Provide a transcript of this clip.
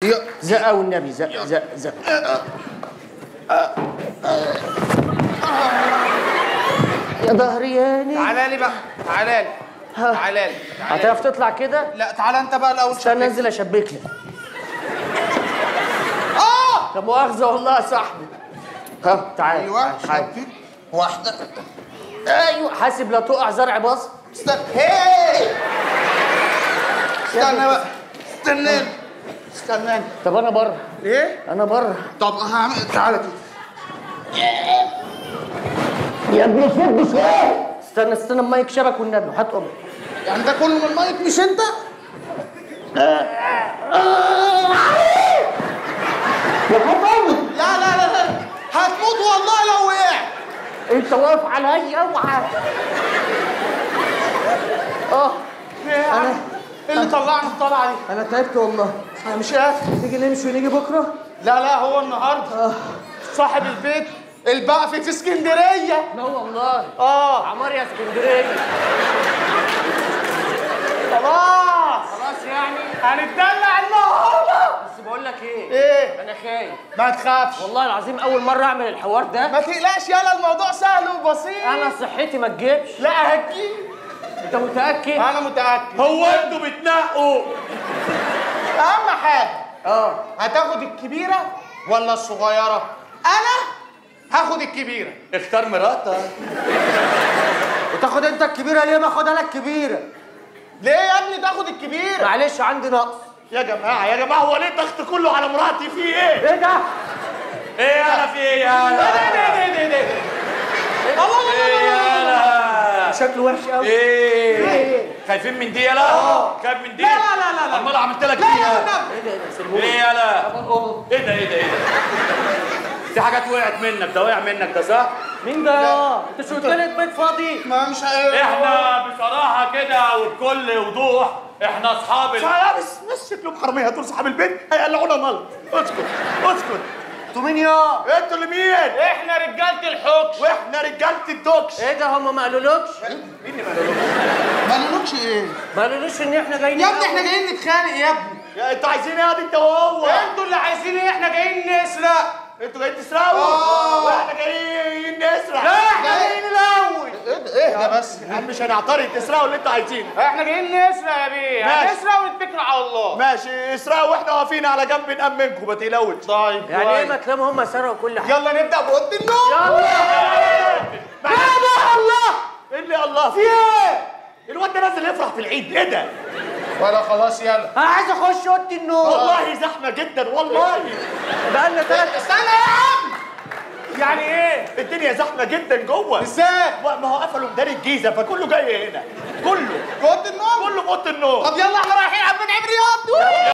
زق والنبي زق زق زق. يا ظهري ياني. تعالى لي بقى، تعالى لي تعالى لي. هتعرف تطلع كده؟ لا تعالى انت بقى الاول. استنى انزل اشبك لك. لا مؤاخذة والله يا صاحبي. ها تعالى. ايوه شبك واحدة. ايوه حاسب لا تقع زرع باص. استنى استنى بقى، استناني. طب انا بره. ايه؟ انا بره. طب هعمل، تعالى كده. يا ابني شد شويه. استنى المايك شبك والنبي هات امك. يعني ده كله من المايك مش انت؟ يا حبيبي لا هتموت والله لو وقع. انت واقف عليا اوعى. انا ايه اللي طلعني الطلعه دي؟ انا تعبت والله. انا مش قادر. تيجي نمشي ونيجي بكره؟ لا هو النهارده صاحب البيت البقفي في اسكندريه. لا والله. عمار يا اسكندريه. خلاص يعني هنتدلع النهارده. بس بقول لك ايه؟ انا خايف. ما تخافش والله العظيم اول مره اعمل الحوار ده. ما تقلقش يالا، الموضوع سهل وبسيط. انا صحتي ما تجيبش. لا هتجيب. انت متاكد؟ انا متاكد. هو انتوا بتنقوا؟ اهم حاجه هتاخد الكبيره ولا الصغيره؟ انا هاخد الكبيره. اختار مراتك. وتاخد انت الكبيره ليه؟ ما اخدها لك كبيره. ليه يا ابني تاخد الكبيره؟ معلش عندي نقص. يا جماعه هو ليه الضغط كله على مراتي؟ في ايه؟ ايه ده؟ ايه انا في ايه يا ايه الله يالا؟ شكله وحش قوي. ايه؟ خايفين من دي يالا؟ خايف من دي؟ لا امال عملت لك ايه؟ ايه يالا؟ ايه ده؟ في حاجات وقعت منك، ده وقع منك ده صح؟ مين ده؟ انت شو قلت لي البيت فاضي؟ ما مش احنا بصراحه كده وبكل وضوح احنا اصحاب بس شكلهم حراميه دول صحاب البيت هيقلعونا ملط. اسكت انتوا مين يا؟ انتوا اللي مين؟ احنا رجاله الحكش واحنا رجاله الدوكش. ايه ده هم ما قالولكش؟ مين اللي ما قالولكش؟ ما قالولكش ايه؟ ما قالولوش ان احنا جايين يا ابني احنا جايين نتخانق يا ابني. انتوا عايزين ايه انت وهو؟ انتوا اللي عايزين ايه؟ احنا جايين نسرق. انتوا جايين تسرقوا؟ واحنا جايين نسرق. لا احنا جايين الاول. ايه ده بس؟ مش هنعترض، تسرقوا اللي انتوا عايزينه. احنا جايين نسرق يا بيه. هنسرق ونتكل على الله. ماشي اسرقوا واحنا واقفين على جنب نأمنكم ما تقلقوش. طيب يعني ايه ما كلام هم سرقوا كل حاجه؟ يلا نبدا باوضه النوم. يلا الله. ايه اللي الله؟ في ايه؟ الواد ده نازل يفرح في العيد، ايه ده؟ ولا خلاص يلا. انا عايز اخش اوضه النوم. والله زحمه جدا والله. بقالنا 3 استنى يا عم. يعني ايه؟ الدنيا زحمه جدا جوه. ازاي؟ ما هو قفلوا ميدان الجيزه فكله جاي هنا. كله في اوضه النوم. كله في اوضه النوم. طب يلا احنا رايحين عم نعمل رياض.